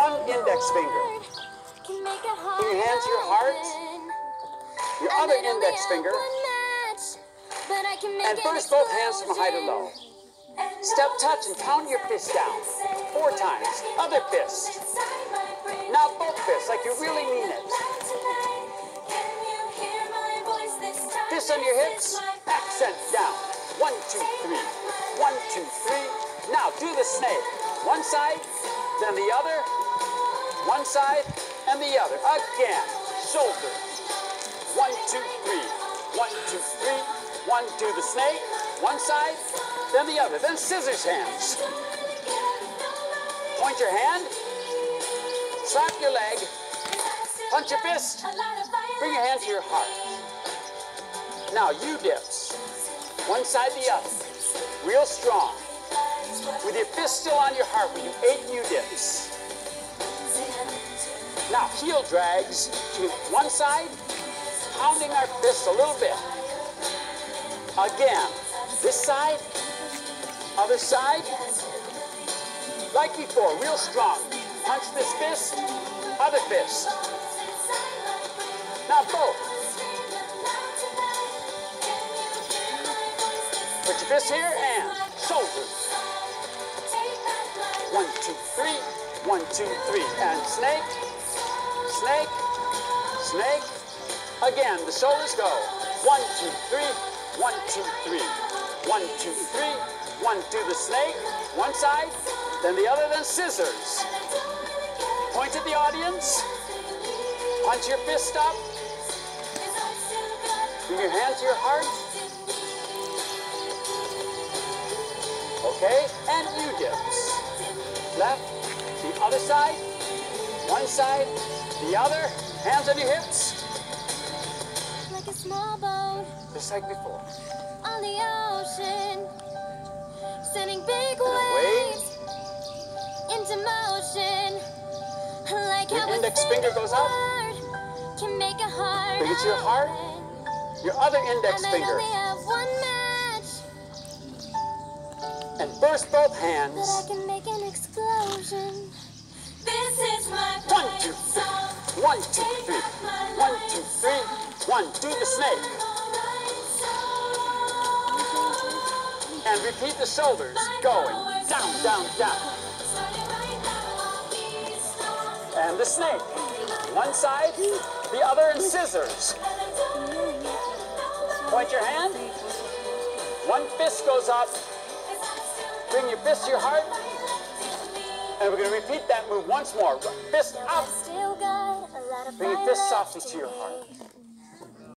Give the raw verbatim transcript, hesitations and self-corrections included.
one index finger. Bring your hands to your heart. Your other index finger. And burst both hands from high to low. Step touch and count your fist down. Four times. Other fist. Now both fists, like you really mean it. Fists on your hips. Accent down. One, two, three. One, two, three. Now do the snake. One side, then the other. One side and the other. Again. Shoulders. One, two, three. One, two, three. One, do the snake. One side, then the other. Then scissors hands. Point your hand. Slap your leg. Punch your fist. Bring your hand to your heart. Now you dips. One side, the other. Real strong. With your fist still on your heart, we do eight U-dips. Now heel drags to one side, pounding our fists a little bit. Again, this side, other side. Like before, real strong. Punch this fist, other fist. Now both. Put your fist here and shoulders. One, two, three. One, two, three. And snake, snake, snake. Again, the shoulders go. One, two, three. One, two, three. One, two, three. One, do the snake. One side, then the other, then scissors. Point at the audience. Punch your fist up. Bring your hand to your heart. Okay, and U-dips. Left, the other side, one side, the other. Hands on your hips. Like a small boat. Just like before. On the ocean, sending big waves into motion. Like your how index finger goes up. Can make a heart. Bring it to your heart. Your other index and finger. I only have one match. And burst both But hands. I can make an explosion. This is my One, two, three. One, two, three. One, two, three. One, do the snake. And repeat the shoulders, going down, down, down. And the snake. One side, the other, and scissors. Point your hand. One fist goes up. Bring your fist to your heart. And we're going to repeat that move once more. Fist up. Still got a lot of Bring your fire fist left softly to your heart. in me.